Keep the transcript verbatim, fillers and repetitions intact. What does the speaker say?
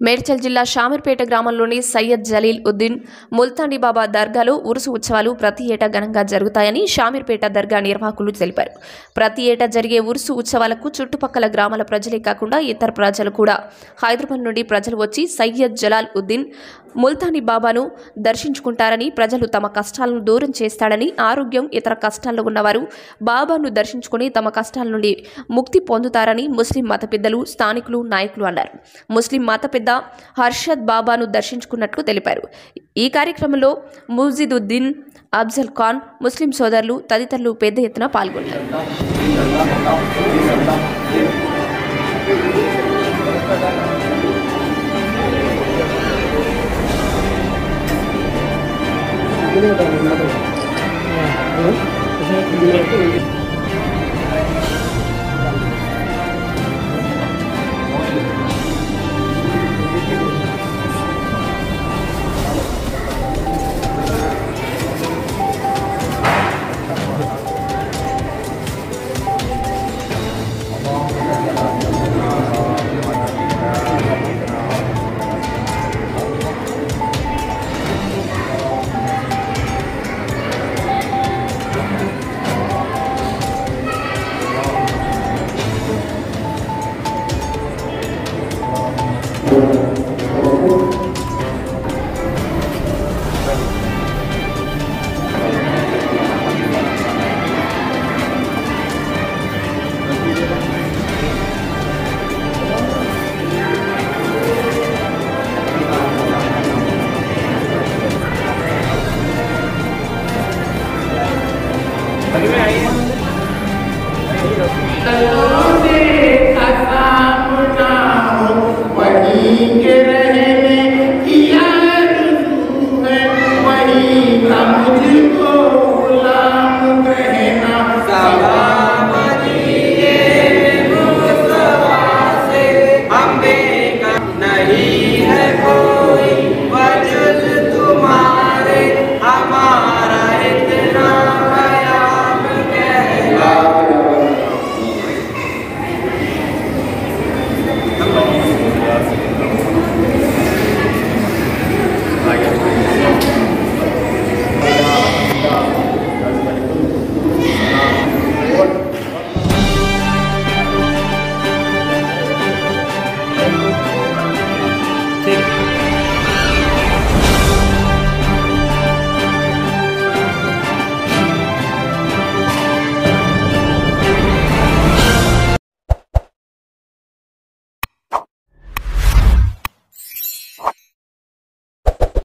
మేడ్చల్ జిల్లా షామీర్పేట గ్రామంలోని సయ్యద్ జలీల్ ఉద్దీన్ ముల్తానీ బాబా దర్గాలో ఉరుసు ఉత్సవాలు ప్రతి ఏటా ఘనంగా జరుగుతాయని షామీర్పేట దర్గా నిర్వాహకులు తెలిపారు. ప్రతి ఏటా జరిగే ఉరుసు ఉత్సవాలకు చుట్టుపక్కల గ్రామాల ప్రజలే కాకుండా ఇతర ప్రజలు కూడా హైదరాబాద్ నుండి ప్రజలు వచ్చి సయ్యద్ జలాల్ ఉద్దీన్ ముల్తానీ బాబాను దర్శించుకుంటారని, ప్రజలు తమ కష్టాలను దూరం చేస్తాడని, ఆరోగ్యం ఇతర కష్టాల్లో ఉన్నవారు బాబాను దర్శించుకుని తమ కష్టాల నుండి ముక్తి పొందుతారని ముస్లిం మత పెద్దలు, స్థానికులు, నాయకులు అన్నారు. ముస్లిం మత పెద్ద హర్షద్ బాబాను దర్శించుకున్నట్లు తెలిపారు. ఈ కార్యక్రమంలో ముజిదుద్దీన్, అఫ్జల్ ఖాన్, ముస్లిం సోదరులు తదితరులు పెద్ద ఎత్తున పాల్గొన్నారు. Thank you.